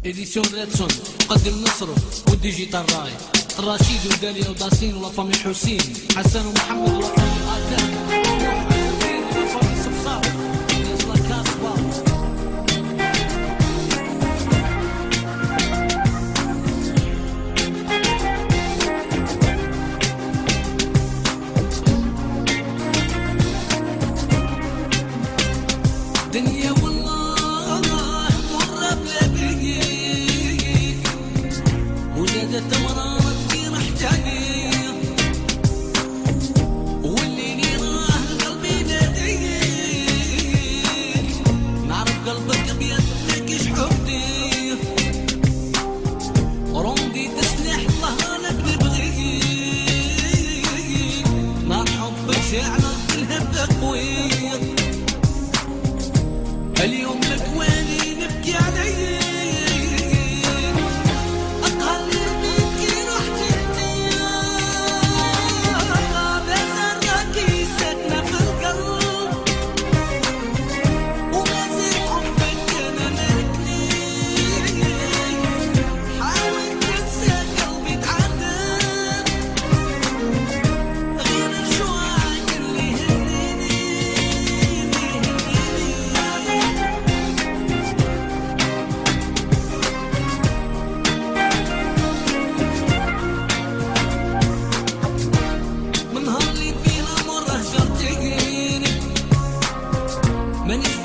إديسيون ريدسون قدم نصره والديجيتال راي رشيد وداليا وداسين ولافامي حسين حسن ومحمد ولافامي آدم نوح عزوزين ولافامي صفصار يزلا كاسبا دنيا والله مرة بلا بيك وزادت مرارة في رحتاني واللي راه قلبي ناديك نعرف قلبك بيدك شحبني روندي تسلح الله لك نبغيك ما حبك شعلك الهب قوي اليوم مكواني نبكي عليك أقل بكي رحت انتيا بزركي ساكنة في القلب وما زال حبك أنا مالكني حاول تنسى قلبي تعذب غير الشوق اللي يهمني من نهار اللي فيه الأمور هجرتيني مانيش